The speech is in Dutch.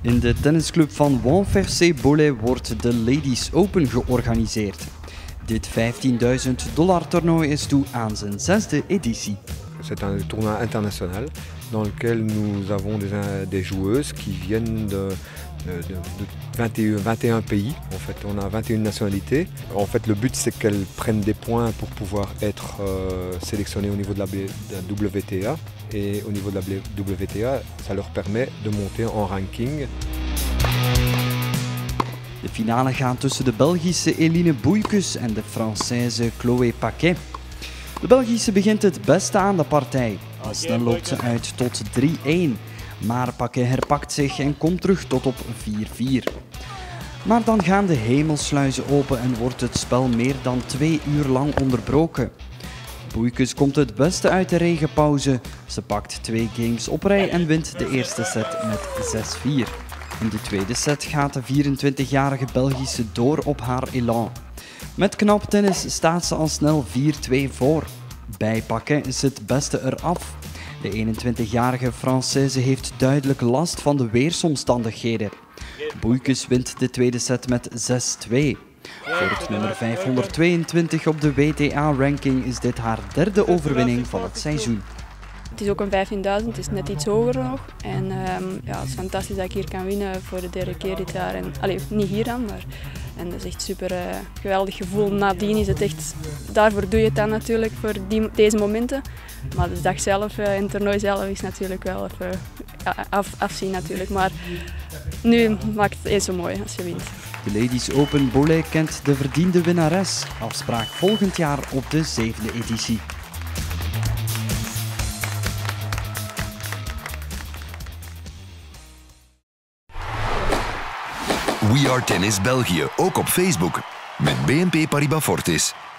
In de tennisclub van Montferset-Bollay wordt de Ladies Open georganiseerd. Dit $15.000 toernooi is toe aan zijn 6e editie. C'est un tournoi international dans lequel nous avons des joueuses qui viennent de 21 pays. En fait, on a 21 nationalités. En fait, le but, c'est qu'elles prennent des points pour pouvoir être sélectionnées au niveau de la WTA. Et au niveau de la WTA, ça leur permet de monter en ranking. De finale gaat tussen de Belgische Eline Boeikens en de Française Chloé Paquet. De Belgische begint het beste aan de partij. Al snel loopt ze uit tot 3-1. Maar Paquet herpakt zich en komt terug tot op 4-4. Maar dan gaan de hemelsluizen open en wordt het spel meer dan 2 uur lang onderbroken. Boeikens komt het beste uit de regenpauze. Ze pakt 2 games op rij en wint de eerste set met 6-4. In de tweede set gaat de 24-jarige Belgische door op haar elan. Met knap tennis staat ze al snel 4-2 voor. Bij Paquet is het beste eraf. De 21-jarige Française heeft duidelijk last van de weersomstandigheden. Boeikens wint de tweede set met 6-2. Voor het nummer 522 op de WTA-ranking is dit haar 3e overwinning van het seizoen. Het is ook een 15.000, het is net iets hoger nog. En ja, het is fantastisch dat ik hier kan winnen voor de 3e keer dit jaar. En, niet hier dan, maar en dat is echt super geweldig gevoel. Nadien is het echt, daarvoor doe je het dan natuurlijk, voor deze momenten. Maar de dag zelf en het toernooi zelf is natuurlijk wel even afzien natuurlijk. Maar nu maakt het eens zo mooi als je wint. De Ladies Open Bollay kent de verdiende winnares. Afspraak volgend jaar op de 7e editie. We Are Tennis België, ook op Facebook. Met BNP Paribas Fortis.